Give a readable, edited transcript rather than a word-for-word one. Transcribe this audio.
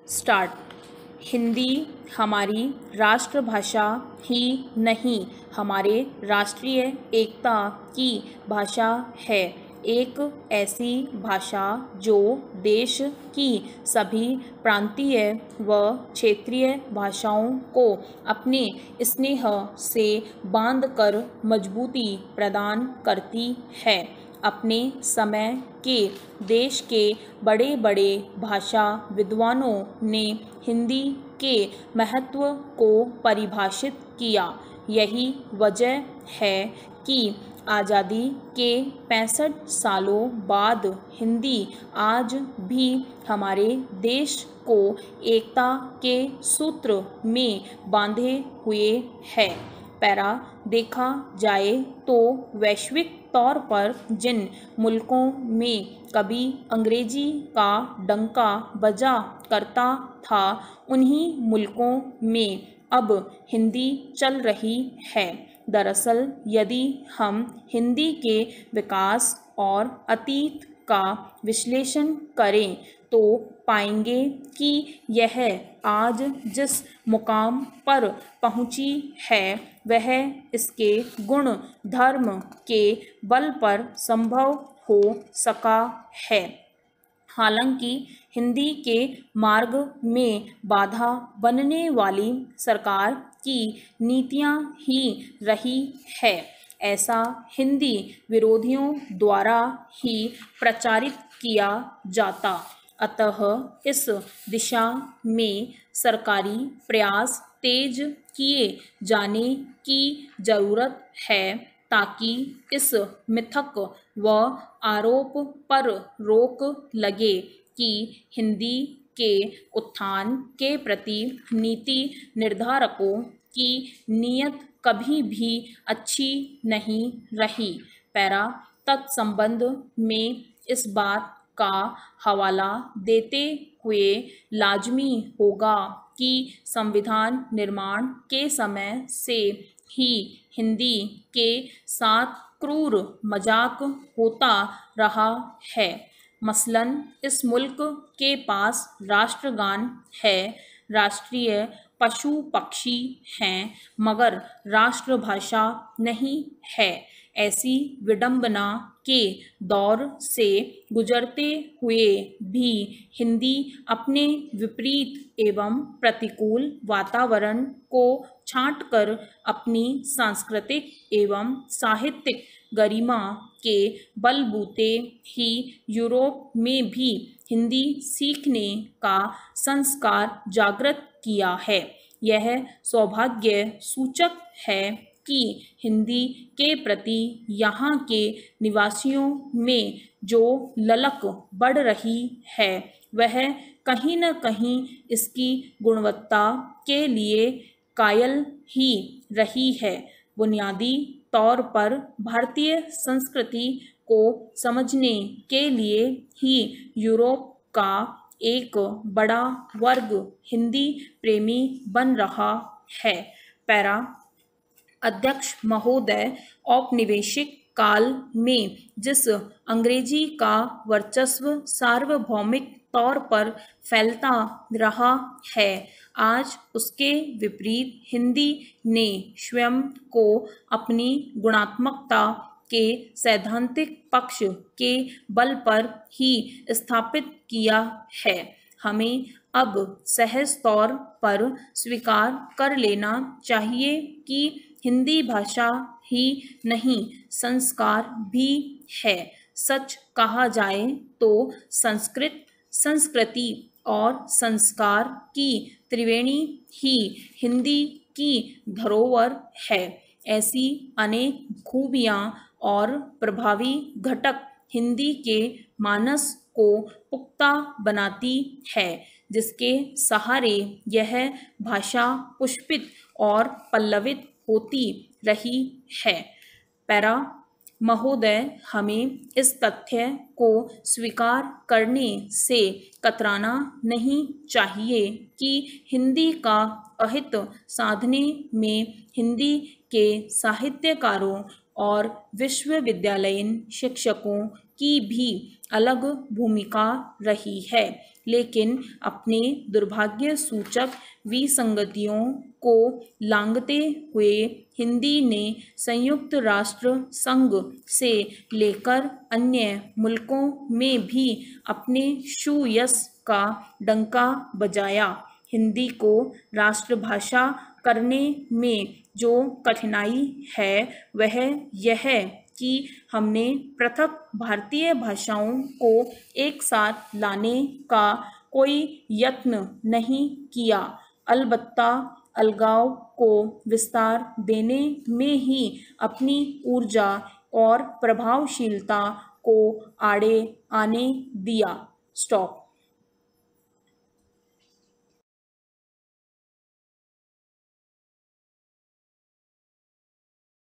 Start. Hindi हमारी राष्ट्रभाषा ही नहीं, हमारे राष्ट्रीय एकता की भाषा है। एक ऐसी भाषा जो देश की सभी प्रांतीय व क्षेत्रीय भाषाओं को अपने स्नेह से बांधकर मजबूती प्रदान करती है। अपने समय के देश के बड़े बड़े भाषा विद्वानों ने हिंदी के महत्व को परिभाषित किया। यही वजह है कि आज़ादी के 65 सालों बाद हिंदी आज भी हमारे देश को एकता के सूत्र में बांधे हुए है। पैरा देखा जाए तो वैश्विक तौर पर जिन मुल्कों में कभी अंग्रेजी का डंका बजा करता था, उन्हीं मुल्कों में अब हिंदी चल रही है। दरअसल यदि हम हिंदी के विकास और अतीत का विश्लेषण करें तो पाएंगे कि यह आज जिस मुकाम पर पहुंची है वह इसके गुण धर्म के बल पर संभव हो सका है। हालांकि हिंदी के मार्ग में बाधा बनने वाली सरकार की नीतियां ही रही है। ऐसा हिंदी विरोधियों द्वारा ही प्रचारित किया जाता। अतः इस दिशा में सरकारी प्रयास तेज किए जाने की जरूरत है ताकि इस मिथक व आरोप पर रोक लगे कि हिंदी के उत्थान के प्रति नीति निर्धारकों की नीयत कभी भी अच्छी नहीं रही। पैरा तत्संबंध में इस बात का हवाला देते हुए लाजमी होगा कि संविधान निर्माण के समय से ही हिंदी के साथ क्रूर मजाक होता रहा है। मसलन इस मुल्क के पास राष्ट्रगान है, राष्ट्रीय पशु पक्षी हैं, मगर राष्ट्रभाषा नहीं है। ऐसी विडंबना के दौर से गुजरते हुए भी हिंदी अपने विपरीत एवं प्रतिकूल वातावरण को छांटकर अपनी सांस्कृतिक एवं साहित्यिक गरिमा के बलबूते ही यूरोप में भी हिंदी सीखने का संस्कार जागृत किया है। यह सौभाग्य सूचक है कि हिंदी के प्रति यहाँ के निवासियों में जो ललक बढ़ रही है वह कहीं न कहीं इसकी गुणवत्ता के लिए कायल ही रही है। बुनियादी तौर पर भारतीय संस्कृति को समझने के लिए ही यूरोप का एक बड़ा वर्ग हिंदी प्रेमी बन रहा है। पैरा अध्यक्ष महोदय, औपनिवेशिक काल में जिस अंग्रेजी का वर्चस्व सार्वभौमिक तौर पर फैलता रहा है, आज उसके विपरीत हिंदी ने स्वयं को अपनी गुणात्मकता के सैद्धांतिक पक्ष के बल पर ही स्थापित किया है। हमें अब सहज तौर पर स्वीकार कर लेना चाहिए कि हिंदी भाषा ही नहीं, संस्कार भी है। सच कहा जाए तो संस्कृत, संस्कृति और संस्कार की त्रिवेणी ही हिंदी की धरोहर है। ऐसी अनेक खूबियाँ और प्रभावी घटक हिंदी के मानस को पुख्ता बनाती है, जिसके सहारे यह भाषा पुष्पित और पल्लवित होती रही है। पैरा महोदय, हमें इस तथ्य को स्वीकार करने से कतराना नहीं चाहिए कि हिंदी का अहित साधने में हिंदी के साहित्यकारों और विश्वविद्यालयीन शिक्षकों की भी अलग भूमिका रही है, लेकिन अपने दुर्भाग्य सूचक विसंगतियों को लांघते हुए हिंदी ने संयुक्त राष्ट्र संघ से लेकर अन्य मुल्कों में भी अपने सुयश का डंका बजाया। हिंदी को राष्ट्रभाषा करने में जो कठिनाई है वह यह कि हमने पृथक भारतीय भाषाओं को एक साथ लाने का कोई यत्न नहीं किया। अलबत्ता अलगाव को विस्तार देने में ही अपनी ऊर्जा और प्रभावशीलता को आड़े आने दिया। स्टॉप।